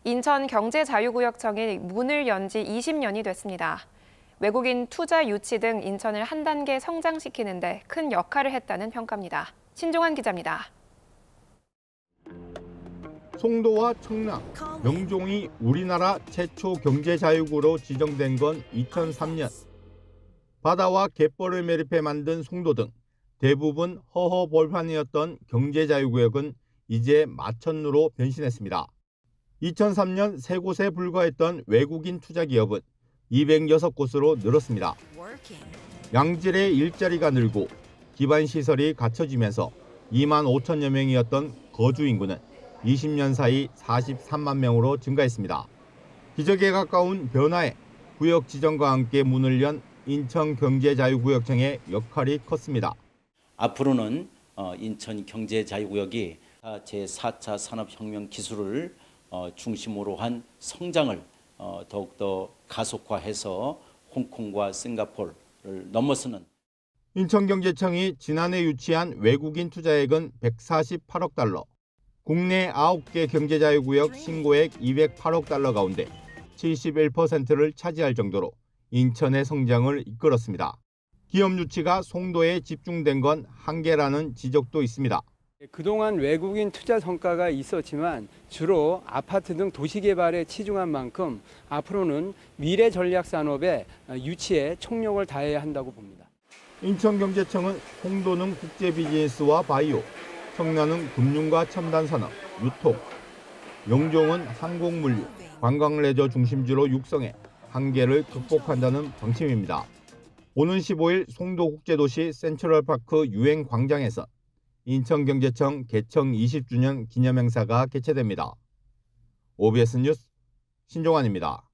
인천경제자유구역청이 문을 연 지 20년이 됐습니다. 외국인 투자 유치 등 인천을 한 단계 성장시키는 데 큰 역할을 했다는 평가입니다. 신종환 기자입니다. 송도와 청라, 영종이 우리나라 최초 경제자유구로 지정된 건 2003년. 바다와 갯벌을 매립해 만든 송도 등 대부분 허허벌판이었던 경제자유구역은 이제 마천루로 변신했습니다. 2003년 3곳에 불과했던 외국인 투자 기업은 206곳으로 늘었습니다. 양질의 일자리가 늘고 기반 시설이 갖춰지면서 2만 5천여 명이었던 거주 인구는 20년 사이 43만 명으로 증가했습니다. 기적에 가까운 변화에 구역 지정과 함께 문을 연 인천경제자유구역청의 역할이 컸습니다. 앞으로는 인천경제자유구역이 제4차 산업혁명 기술을 중심으로 한 성장을 더욱더 가속화해서 홍콩과 싱가포르를 넘어서는 인천경제청이 지난해 유치한 외국인 투자액은 148억 달러, 국내 9개 경제자유구역 신고액 208억 달러 가운데 71%를 차지할 정도로 인천의 성장을 이끌었습니다. 기업 유치가 송도에 집중된 건 한계라는 지적도 있습니다. 그동안 외국인 투자 성과가 있었지만 주로 아파트 등 도시개발에 치중한 만큼 앞으로는 미래 전략 산업의 유치에 총력을 다해야 한다고 봅니다. 인천경제청은 송도는 국제 비즈니스와 바이오, 청라는 금융과 첨단 산업, 유통, 영종은 항공물류, 관광 레저 중심지로 육성해 한계를 극복한다는 방침입니다. 오는 15일 송도국제도시 센트럴파크 유행광장에서 인천경제청 개청 20주년 기념행사가 개최됩니다. OBS 뉴스 신종환입니다.